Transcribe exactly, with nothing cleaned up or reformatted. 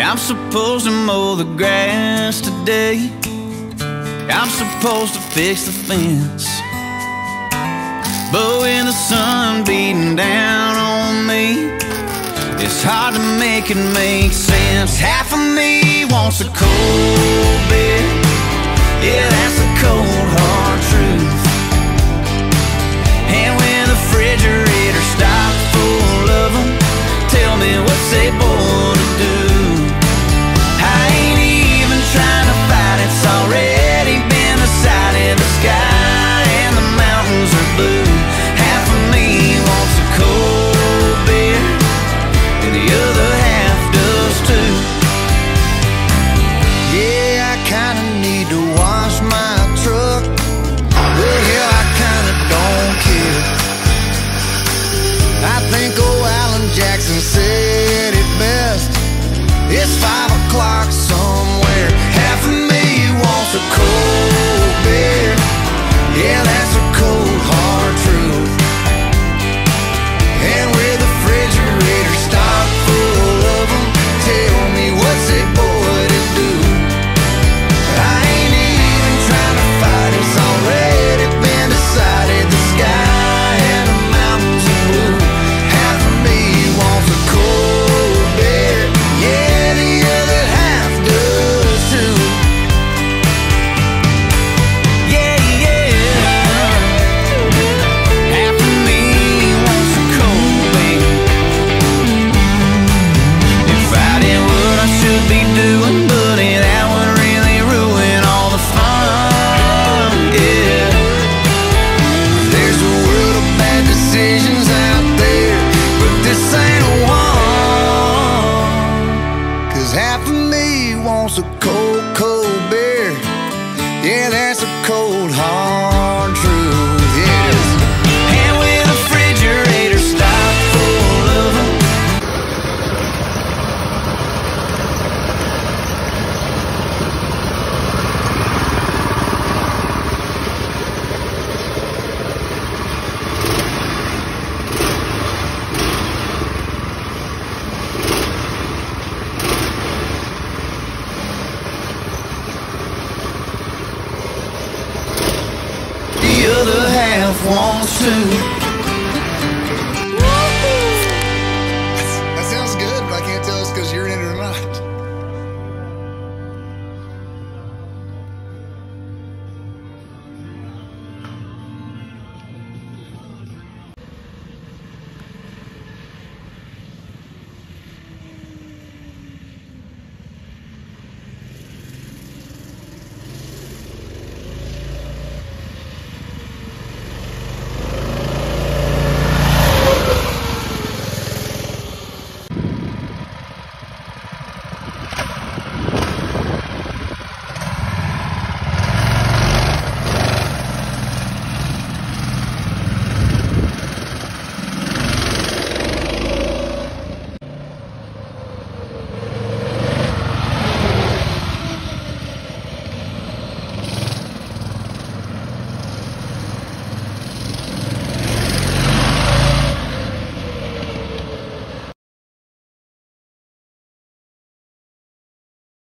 I'm supposed to mow the grass today. I'm supposed to fix the fence. But when the sun beating down on me, it's hard to make it make sense. Half of me wants a cold beer. Yeah, that's the cold hard truth. And when the refrigerator stops full of them, tell me what's they born to do. I ain't even trying to fight, it's already been decided. The sky and the mountains are blue. Half of me wants a cold beer, and the other half does too. Yeah, I kinda need to wash my truck. Well, hell, I kinda don't care. I think old Alan Jackson said it best. It's five o'clock somewhere. Half of me wants a cold beer. Yeah, that's a cold hard truth. And with the refrigerator stocked full of them, tell me what's a boy to do. I ain't even trying to fight, it's already been decided. The sky and the mountains are blue. Half of me wants a cold beer. Yeah, the other half does too. Yeah, yeah. Half of me wants a cold beer. If I did what I should be doing, buddy, that would really ruin all the fun. Yeah. There's a world of bad decisions out there, but this ain't one. Cause half of me wants a cold, cold beer. Yeah, that's a cold, hard truth, yes. And when the refrigerator stopped full of them, the other half wants to.